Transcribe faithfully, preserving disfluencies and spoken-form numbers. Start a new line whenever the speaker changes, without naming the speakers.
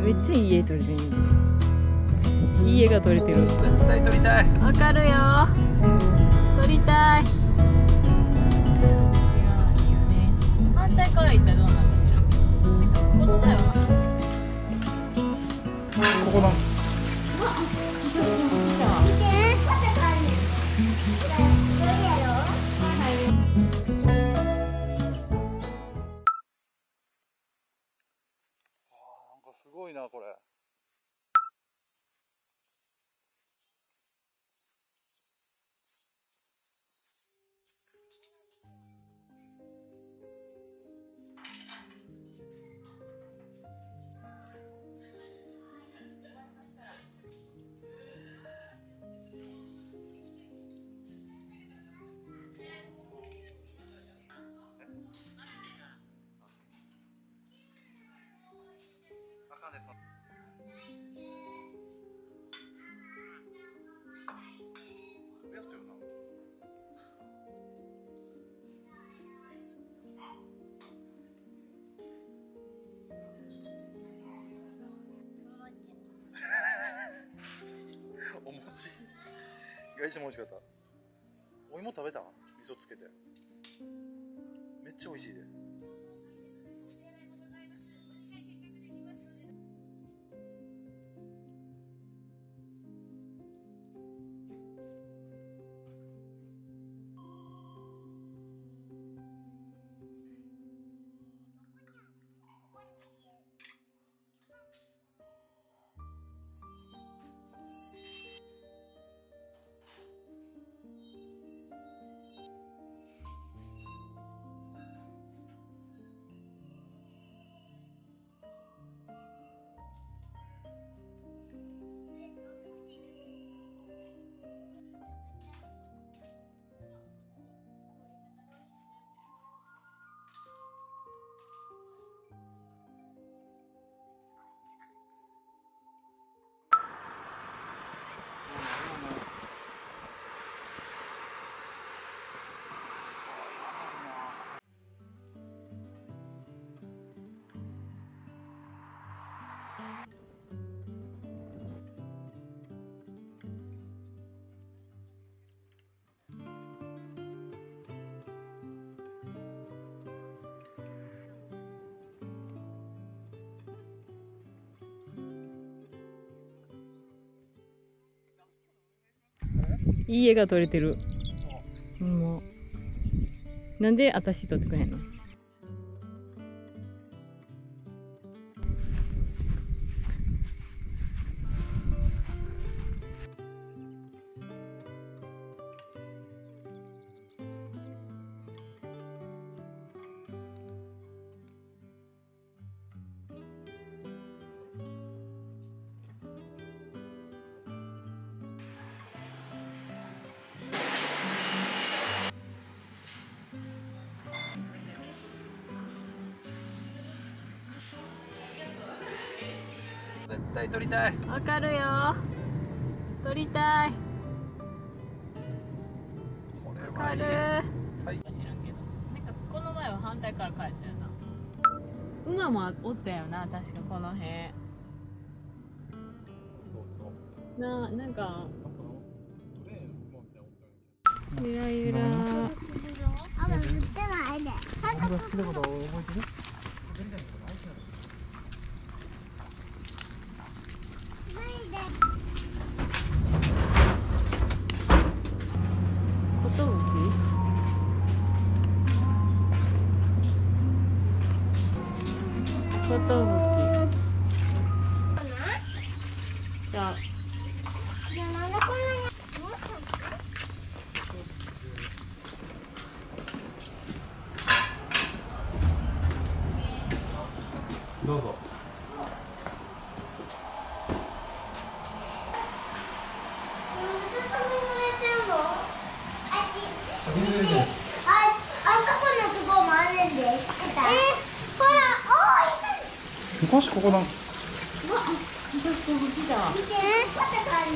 めっちゃいい絵撮れてる。いい絵が撮れてる。
絶対撮りたい。
わかるよ。撮りたい。違う、いいよね。反対から行ったらどうなんか知らんけど。なんかこの前は。
ここだ。すごいなこれ。あかんです。お餅が一番美味しかった。お芋食べた？味噌つけてめっちゃ美味しいで。
いい絵が撮れてる。もうなんで私撮ってくれへんの？
絶対撮りたい。
わかるよ。撮りたい。
これ
わかる。
はい。
知らんけど、なんかこの前は反対から帰ったよな。馬もおったよな、確かこの辺。な、なんか。ゆらゆら。
あ、でも言ってないで。
あれが好きなこと覚えてる？
寿。じゃあ。
じゃあなんでこんなに。
どうぞ。昔ここだ。
うわ、私こっちだ。
見て。